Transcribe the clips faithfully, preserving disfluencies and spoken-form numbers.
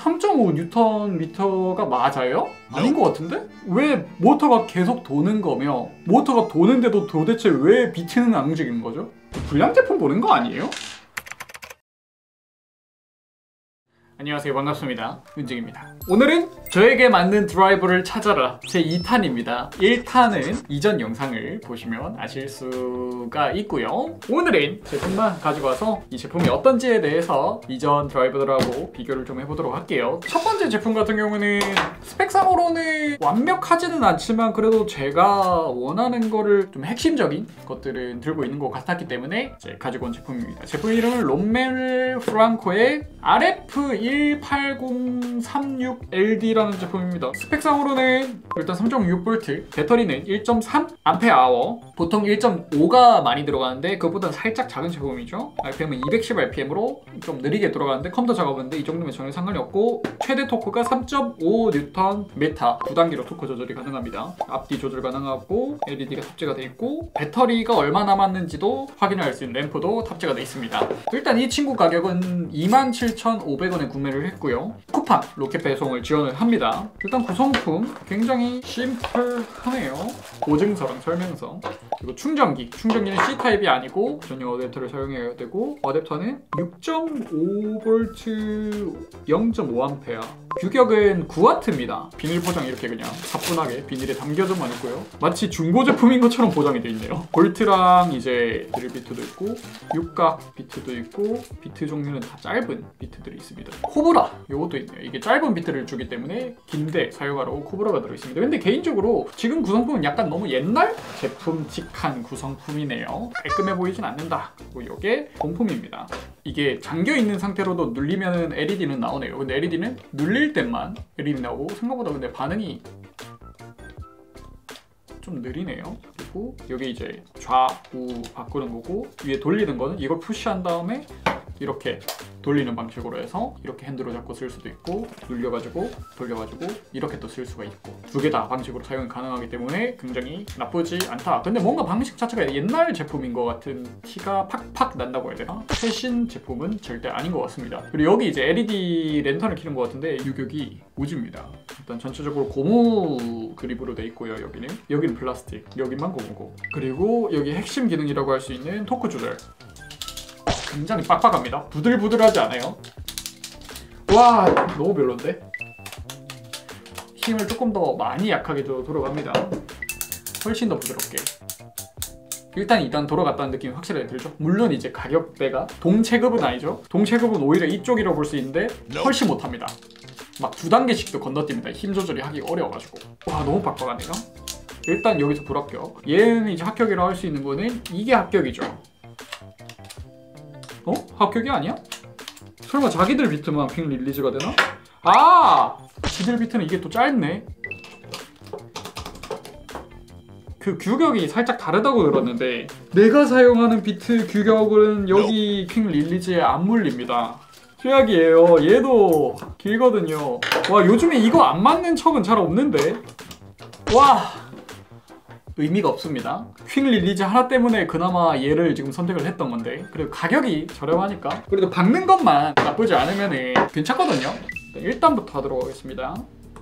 삼 점 오 뉴턴 미터가 맞아요? 아닌 것 같은데? 왜 모터가 계속 도는 거며 모터가 도는데도 도대체 왜 비트는 안 움직이는 거죠? 불량 제품 보는 거 아니에요? 안녕하세요, 반갑습니다. 윤증입니다. 오늘은 저에게 맞는 드라이버를 찾아라 제이 탄입니다. 일 탄은 이전 영상을 보시면 아실 수가 있고요. 오늘은 제품만 가지고 와서 이 제품이 어떤지에 대해서 이전 드라이버들하고 비교를 좀 해보도록 할게요. 첫 번째 제품 같은 경우는 스펙상으로는 완벽하지는 않지만 그래도 제가 원하는 거를 좀 핵심적인 것들은 들고 있는 것 같았기 때문에 이제 가지고 온 제품입니다. 제품 이름은 롬멜 프랑코의 알에프 일팔공삼육 엘디라는 제품입니다. 스펙상으로는 일단 삼 점 육 볼트, 배터리는 일 점 삼 암페어아워, 보통 일 점 오가 많이 들어가는데 그것보다는 살짝 작은 제품이죠. 알피엠은 이백십 알피엠으로 좀 느리게 들어가는데 컴퓨터 작업인데 이 정도면 전혀 상관이 없고, 최대 토크가 삼 점 오 뉴턴 미터, 구 단계로 토크 조절이 가능합니다. 앞뒤 조절 가능하고 엘이디가 탑재가 되어 있고, 배터리가 얼마 남았는지도 확인할 수 있는 램프도 탑재가 되어 있습니다. 일단 이 친구 가격은 이만 칠천오백 원에 구매를 했고요. 쿠팡 로켓 배송을 지원을 합니다. 일단 구성품 굉장히 심플하네요. 보증서랑 설명서, 그리고 충전기, 충전기는 C타입이 아니고 전용 어댑터를 사용해야 되고, 어댑터는 육 점 오 볼트 영 점 오 암페어, 규격은 구 와트입니다. 비닐 포장 이렇게 그냥 사뿐하게 비닐에 담겨져만 있고요. 마치 중고 제품인 것처럼 포장이 되어 있네요. 볼트랑 이제 드릴 비트도 있고 육각 비트도 있고, 비트 종류는 다 짧은 비트들이 있습니다. 코브라 요것도 있네요. 이게 짧은 비트를 주기 때문에 긴데 사용하라고 코브라가 들어있습니다. 근데 개인적으로 지금 구성품은 약간 너무 옛날 제품직한 구성품이네요. 깔끔해 보이진 않는다. 그리고 이게 본품입니다. 이게 잠겨있는 상태로도 눌리면 엘이디는 나오네요. 근데 엘이디는 눌릴 때만 엘이디 나오고, 생각보다 근데 반응이 좀 느리네요. 그리고 여기 이제 좌우 바꾸는 거고, 위에 돌리는 거는 이걸 푸시한 다음에 이렇게 돌리는 방식으로 해서 이렇게 핸들로 잡고 쓸 수도 있고, 눌려가지고 돌려가지고 이렇게 또 쓸 수가 있고, 두 개 다 방식으로 사용이 가능하기 때문에 굉장히 나쁘지 않다. 근데 뭔가 방식 자체가 옛날 제품인 것 같은 티가 팍팍 난다고 해야 되나? 최신 제품은 절대 아닌 것 같습니다. 그리고 여기 이제 엘이디 랜턴을 켜는 것 같은데 유격이 우지입니다. 일단 전체적으로 고무 그립으로 돼 있고요. 여기는 여기는 플라스틱, 여기만 고무고, 그리고 여기 핵심 기능이라고 할 수 있는 토크 조절, 굉장히 빡빡합니다. 부들부들하지 않아요. 와, 너무 별론데? 힘을 조금 더 많이 약하게 줘 돌아갑니다. 훨씬 더 부드럽게. 일단 이단 돌아갔다는 느낌이 확실하게 들죠? 물론 이제 가격대가 동체급은 아니죠. 동체급은 오히려 이쪽이라고 볼 수 있는데 훨씬 못합니다. 막 두 단계씩도 건너뜁니다. 힘 조절이 하기 어려워가지고. 와, 너무 빡빡하네요. 일단 여기서 불합격. 얘는 이제 합격이라고 할 수 있는 거는 이게 합격이죠. 어? 합격이 아니야? 설마 자기들 비트만 퀵 릴리즈가 되나? 아! 지들 비트는 이게 또 짧네. 그 규격이 살짝 다르다고 들었는데 내가 사용하는 비트 규격은 여기 퀵 릴리즈에 안 물립니다. 최악이에요. 얘도 길거든요. 와, 요즘에 이거 안 맞는 척은 잘 없는데. 와! 의미가 없습니다. 퀵 릴리즈 하나 때문에 그나마 얘를 지금 선택을 했던 건데, 그래도 가격이 저렴하니까 그래도 박는 것만 나쁘지 않으면 괜찮거든요. 일 단부터 하도록 하겠습니다.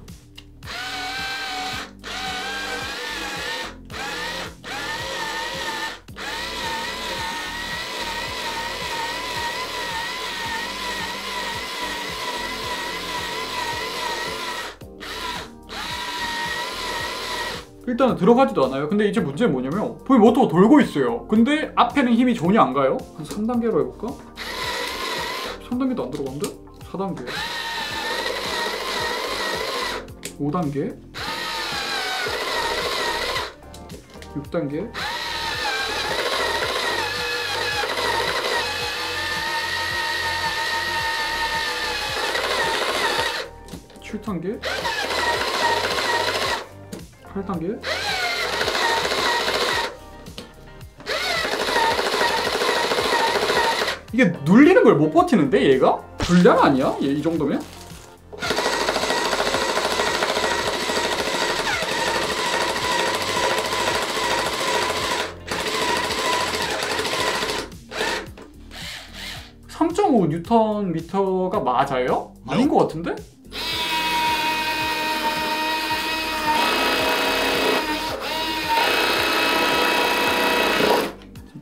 일단은 들어가지도 않아요. 근데 이제 문제는 뭐냐면 보면 모터가 돌고 있어요. 근데 앞에는 힘이 전혀 안 가요. 한 삼 단계로 해볼까? 삼 단계도 안 들어가는데? 사 단계, 오 단계, 육 단계, 칠 단계, 팔 단계, 이게 눌리는 걸 못 버티는데 얘가? 불량 아니야? 얘 이 정도면? 삼 점 오 뉴턴 미터가 맞아요? 아닌 것 같은데?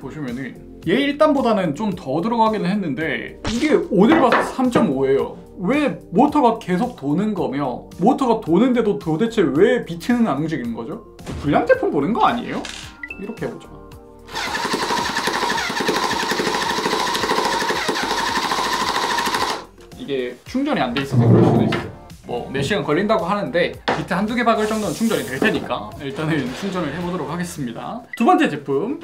보시면은 얘 일 단보다는 좀 더 들어가기는 했는데 이게 오늘 봐서 삼 점 오예요. 왜 모터가 계속 도는 거며 모터가 도는데도 도대체 왜 비트는 안 움직이는 거죠? 불량 제품 보는 거 아니에요? 이렇게 해보자. 이게 충전이 안 돼 있어서 그럴 수도 있어요. 뭐 몇 시간 걸린다고 하는데 비트 한두 개 박을 정도는 충전이 될 테니까 일단은 충전을 해보도록 하겠습니다. 두 번째 제품,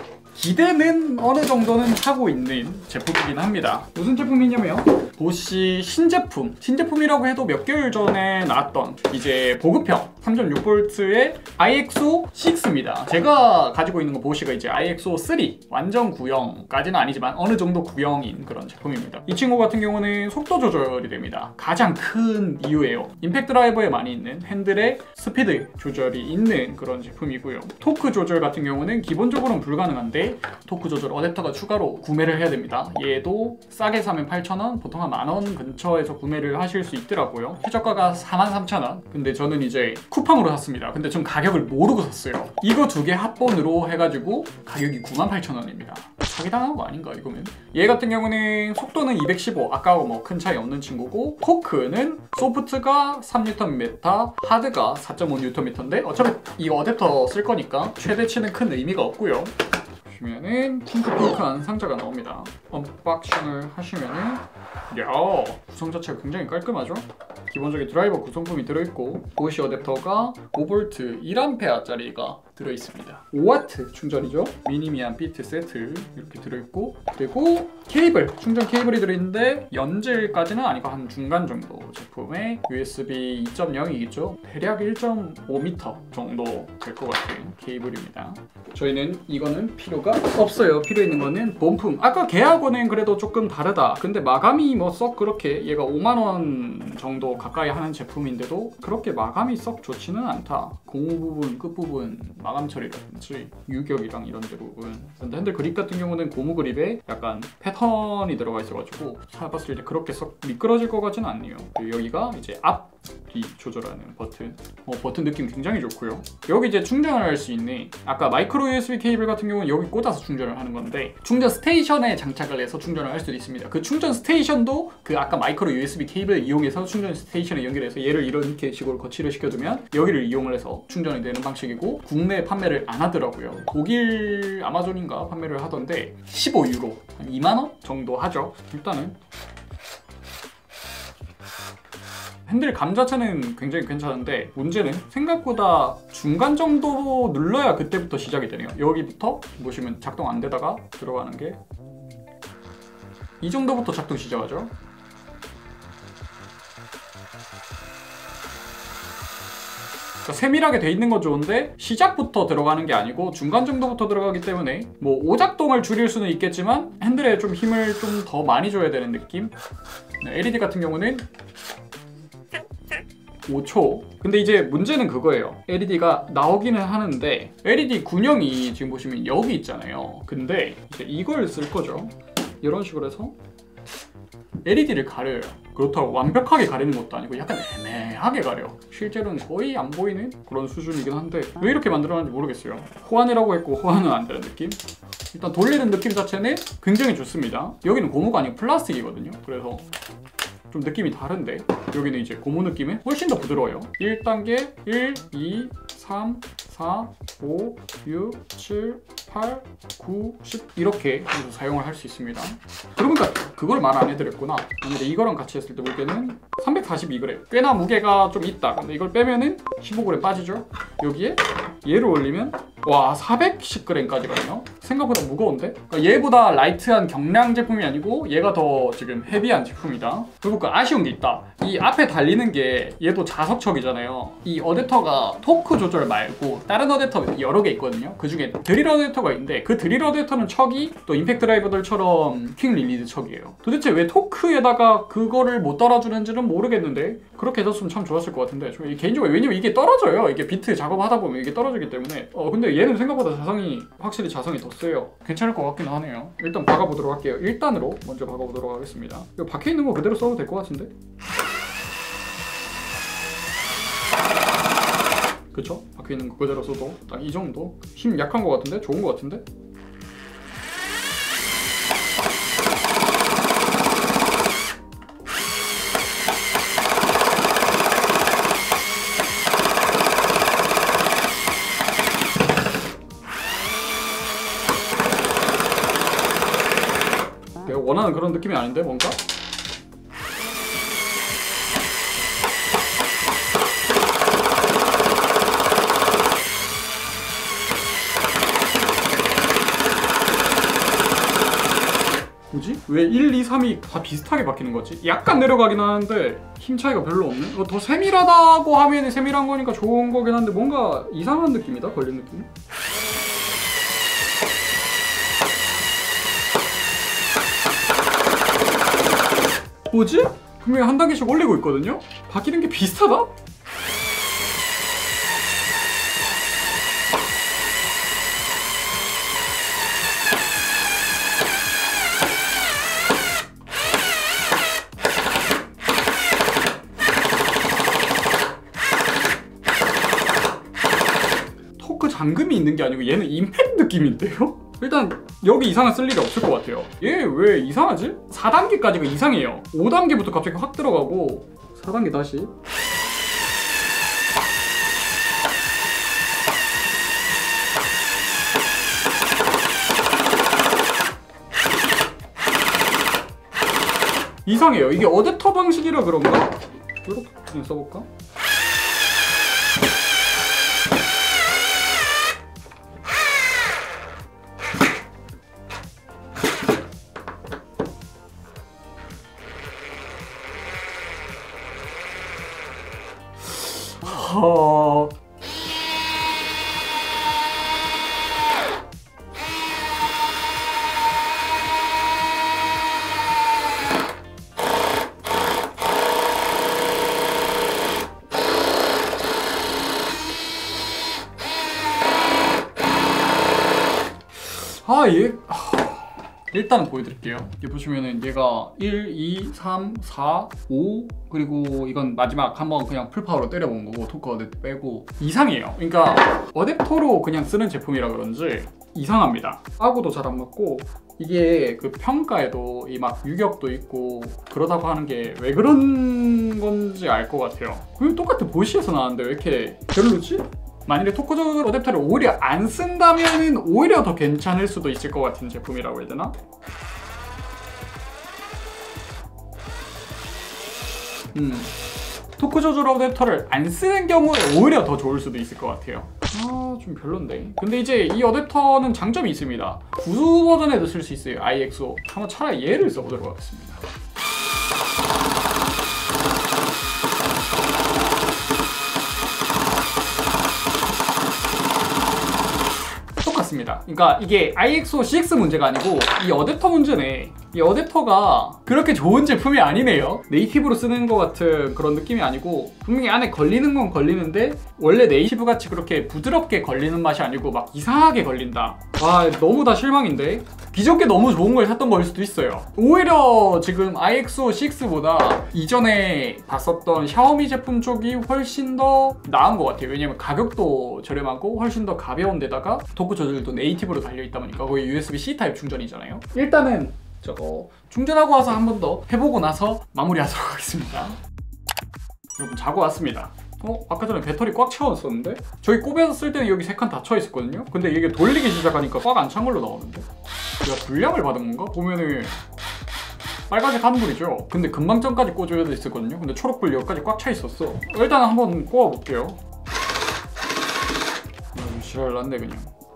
기대는 어느 정도는 하고 있는 제품이긴 합니다. 무슨 제품이냐면 보시 신제품, 신제품이라고 해도 몇 개월 전에 나왔던 이제 보급형 삼 점 육 볼트의 아이엑스오 식스입니다. 제가 가지고 있는 거 보시가 이제 아이엑스오 쓰리, 완전 구형까지는 아니지만 어느 정도 구형인 그런 제품입니다. 이 친구 같은 경우는 속도 조절이 됩니다. 가장 큰 이유예요. 임팩트 드라이버에 많이 있는 핸들의 스피드 조절이 있는 그런 제품이고요. 토크 조절 같은 경우는 기본적으로는 불가능한데 토크 조절 어댑터가 추가로 구매를 해야 됩니다. 얘도 싸게 사면 팔천 원, 보통 한 만 원 근처에서 구매를 하실 수 있더라고요. 최저가가 사만 삼천 원. 근데 저는 이제 쿠팡으로 샀습니다. 근데 전 가격을 모르고 샀어요. 이거 두 개 합본으로 해가지고 가격이 구만 팔천 원입니다. 사기당한 거 아닌가 이거면? 얘 같은 경우는 속도는 이백십오, 아까하고 뭐 큰 차이 없는 친구고, 토크는 소프트가 삼 뉴턴 미터, 하드가 사 점 오 뉴턴 미터인데 어차피 이 어댑터 쓸 거니까 최대치는 큰 의미가 없고요. 보시면은 핑크핑크한 상자가 나옵니다. 언박싱을 하시면은 야, 구성 자체가 굉장히 깔끔하죠? 기본적인 드라이버 구성품이 들어있고 보시 어댑터가 오 볼트 일 암페어짜리가 들어있습니다. 오 와트 충전이죠? 미니미한 비트 세트 이렇게 들어있고, 그리고 케이블, 충전 케이블이 들어있는데 연질까지는 아니고 한 중간 정도 제품의 유에스비 이 점 영이겠죠? 대략 일 점 오 미터 정도 될 것 같은 케이블입니다. 저희는 이거는 필요가 없어요. 필요 있는 거는 본품. 아까 걔하고는 그래도 조금 다르다. 근데 마감이 뭐 썩 그렇게, 얘가 오만 원 정도 가까이 하는 제품인데도 그렇게 마감이 썩 좋지는 않다. 고무 부분, 끝부분 마감 처리라든지 유격이랑 이런 데 부분. 근데 핸들 그립 같은 경우는 고무 그립에 약간 패턴이 들어가 있어가지고 사봤을 때 그렇게 썩 미끄러질 것 같지는 않네요. 그리고 여기가 이제 앞, 뒤 조절하는 버튼. 어, 버튼 느낌 굉장히 좋고요. 여기 이제 충전을 할 수 있는, 아까 마이크로 유에스비 케이블 같은 경우는 여기 꽂아서 충전을 하는 건데 충전 스테이션에 장착을 해서 충전을 할 수도 있습니다. 그 충전 스테이션도 그 아까 마이크로 유에스비 케이블을 이용해서 충전 스테이션에 연결해서 얘를 이렇게 식으로 거치를 시켜두면 여기를 이용을 해서 충전이 되는 방식이고, 국내 판매를 안 하더라고요. 독일 아마존인가 판매를 하던데 십오 유로, 한 이만 원 정도 하죠. 일단은 핸들 감 자체는 굉장히 괜찮은데 문제는 생각보다 중간 정도 눌러야 그때부터 시작이 되네요. 여기부터 보시면 작동 안 되다가 들어가는 게 이 정도부터 작동 시작하죠. 그러니까 세밀하게 돼 있는 건 좋은데 시작부터 들어가는 게 아니고 중간 정도부터 들어가기 때문에 뭐 오작동을 줄일 수는 있겠지만 핸들에 좀 힘을 좀 더 많이 줘야 되는 느낌. 엘이디 같은 경우는 오 초. 근데 이제 문제는 그거예요. 엘이디가 나오기는 하는데 엘이디 군형이 지금 보시면 여기 있잖아요. 근데 이제 이걸 쓸 거죠. 이런 식으로 해서 엘이디를 가려요. 그렇다고 완벽하게 가리는 것도 아니고 약간 애매하게 가려. 실제로는 거의 안 보이는 그런 수준이긴 한데 왜 이렇게 만들어놨는지 모르겠어요. 호환이라고 했고 호환은 안 되는 느낌? 일단 돌리는 느낌 자체는 굉장히 좋습니다. 여기는 고무가 아니고 플라스틱이거든요. 그래서 좀 느낌이 다른데 여기는 이제 고무 느낌이 훨씬 더 부드러워요. 일 단계, 일, 이, 삼, 사, 오, 육, 칠, 팔, 구, 십 이렇게 해서 사용을 할 수 있습니다. 그러니까 그걸 말 안 해드렸구나. 근데 이거랑 같이 했을 때 무게는 삼백사십이 그램. 꽤나 무게가 좀 있다. 근데 이걸 빼면은 십오 그램 빠지죠. 여기에 얘를 올리면 와 사백십 그램까지 가네요. 생각보다 무거운데? 그러니까 얘보다 라이트한 경량 제품이 아니고 얘가 더 지금 헤비한 제품이다. 그리고 그 아쉬운 게 있다. 이 앞에 달리는 게 얘도 자석척이잖아요. 이 어댑터가 토크 조절 말고 다른 어댑터 여러 개 있거든요. 그 중에 드릴 어댑터가 있는데 그 드릴 어댑터는 척이 또 임팩트 드라이버들처럼 퀵 릴리즈 척이에요. 도대체 왜 토크에다가 그거를 못 달아주는지는 모르겠는데 그렇게 해줬으면 참 좋았을 것 같은데 저 개인적으로 왜냐면 이게 떨어져요. 이게 비트 작업하다 보면 이게 떨어지기 때문에 어 근데 얘는 생각보다 자성이 확실히 자성이 더 세요. 괜찮을 것 같긴 하네요. 일단 박아보도록 할게요. 일 단으로 먼저 박아보도록 하겠습니다. 이거 박혀있는 거 그대로 써도 될 것 같은데? 그쵸? 박혀있는 거 그대로 써도 딱 이 정도? 힘 약한 것 같은데? 좋은 것 같은데? 튼튼한 그런 느낌이 아닌데 뭔가? 뭐지? 왜 일, 이, 삼이 다 비슷하게 바뀌는 거지? 약간 내려가긴 하는데 힘 차이가 별로 없네? 어, 더 세밀하다고 하면 세밀한 거니까 좋은 거긴 한데 뭔가 이상한 느낌이다, 걸린 느낌? 뭐지? 분명히 한 단계씩 올리고 있거든요? 바뀌는 게 비슷하다? 토크 잠금이 있는 게 아니고 얘는 임팩트 느낌인데요? 일단 여기 이상한 쓸 일이 없을 것 같아요. 얘 왜 이상하지? 사 단계까지가 이상해요. 오 단계부터 갑자기 확 들어가고 사 단계 다시 이상해요. 이게 어댑터 방식이라 그런가? 이렇게 그냥 써볼까? 어... 아, 얘... 일단은 보여드릴게요. 여기 보시면은 얘가 일, 이, 삼, 사, 오 그리고 이건 마지막 한번 그냥 풀파워로 때려본 거고 토크 어댑터 빼고 이상해요. 그러니까 어댑터로 그냥 쓰는 제품이라 그런지 이상합니다. 하고도 잘 안 맞고 이게 그 평가에도 이 막 유격도 있고 그러다고 하는 게 왜 그런 건지 알 것 같아요. 그럼 똑같은 보시에서 나왔는데 왜 이렇게 별로지? 만일에 토크 조절 어댑터를 오히려 안 쓴다면 오히려 더 괜찮을 수도 있을 것 같은 제품이라고 해야 되나? 음, 토크 조절 어댑터를 안 쓰는 경우에 오히려 더 좋을 수도 있을 것 같아요. 아, 좀 별론데. 근데 이제 이 어댑터는 장점이 있습니다. 구수 버전에도 쓸 수 있어요. 아이엑스오. 한번 차라리 얘를 써보도록 하겠습니다. 그러니까 이게 아이엑스오 씨엑스 문제가 아니고 이 어댑터 문제네. 이 어댑터가 그렇게 좋은 제품이 아니네요. 네이티브로 쓰는 것 같은 그런 느낌이 아니고 분명히 안에 걸리는 건 걸리는데 원래 네이티브 같이 그렇게 부드럽게 걸리는 맛이 아니고 막 이상하게 걸린다. 와, 너무 다 실망인데? 기존게 너무 좋은 걸 샀던 걸 수도 있어요. 오히려 지금 아이엑스오 식스보다 이전에 봤었던 샤오미 제품 쪽이 훨씬 더 나은 것 같아요. 왜냐면 가격도 저렴하고 훨씬 더 가벼운 데다가 토크 조절도 네이티브로 달려있다 보니까 거의 유에스비-C 타입 충전이잖아요. 일단은 저거 충전하고 와서 한 번 더 해보고 나서 마무리하도록 하겠습니다. 여러분, 자고 왔습니다. 어? 아까 전에 배터리 꽉 채웠었는데? 저희 꼽에서 쓸 때는 여기 세 칸 닫혀 있었거든요? 근데 이게 돌리기 시작하니까 꽉 안 찬 걸로 나오는데? 제가 불량을 받은 건가? 보면은 빨간색 한 불이죠? 근데 금방 전까지 꽂아야 됐었거든요? 근데 초록불 여기까지 꽉 차 있었어. 일단 한번 꽂아볼게요. 아, 지랄났네 그냥.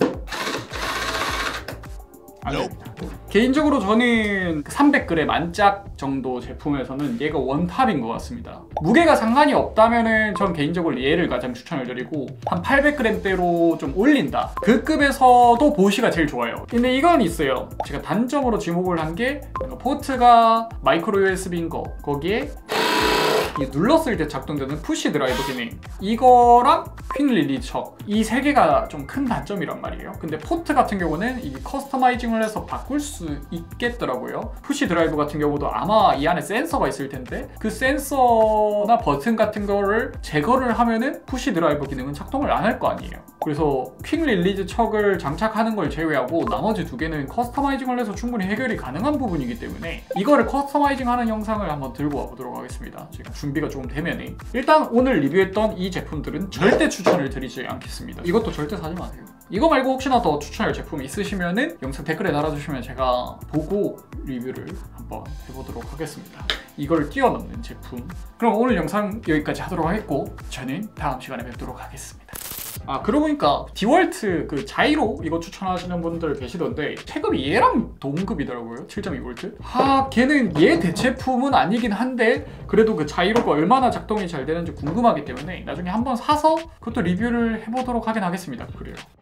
안 됩니다. 개인적으로 저는 삼백 그램 안짝 정도 제품에서는 얘가 원탑인 것 같습니다. 무게가 상관이 없다면은 전 개인적으로 얘를 가장 추천을 드리고 한 팔백 그램대로 좀 올린다. 그 급에서도 보시가 제일 좋아요. 근데 이건 있어요. 제가 단점으로 지목을 한 게 포트가 마이크로 유에스비인 거, 거기에 이 눌렀을 때 작동되는 푸시 드라이브 기능, 이거랑 퀵 릴리즈 척, 이 세 개가 좀 큰 단점이란 말이에요. 근데 포트 같은 경우는 이게 커스터마이징을 해서 바꿀 수 있겠더라고요. 푸시 드라이브 같은 경우도 아마 이 안에 센서가 있을 텐데 그 센서나 버튼 같은 거를 제거를 하면은 푸시 드라이브 기능은 작동을 안 할 거 아니에요. 그래서 퀵 릴리즈 척을 장착하는 걸 제외하고 나머지 두 개는 커스터마이징을 해서 충분히 해결이 가능한 부분이기 때문에 이거를 커스터마이징 하는 영상을 한번 들고 와보도록 하겠습니다. 지금 준비가 좀 되면은 일단 오늘 리뷰했던 이 제품들은 절대 추천을 드리지 않겠습니다. 이것도 절대 사지 마세요. 이거 말고 혹시나 더 추천할 제품 있으시면은 영상 댓글에 달아주시면 제가 보고 리뷰를 한번 해보도록 하겠습니다. 이걸 뛰어넘는 제품. 그럼 오늘 영상 여기까지 하도록 하겠고 저는 다음 시간에 뵙도록 하겠습니다. 아 그러고 보니까 디월트 그 자이로 이거 추천하시는 분들 계시던데 체급이 얘랑 동급이더라고요. 칠 점 이 볼트. 하 걔는 얘 대체품은 아니긴 한데 그래도 그 자이로가 얼마나 작동이 잘 되는지 궁금하기 때문에 나중에 한번 사서 그것도 리뷰를 해보도록 하긴 하겠습니다. 그래요.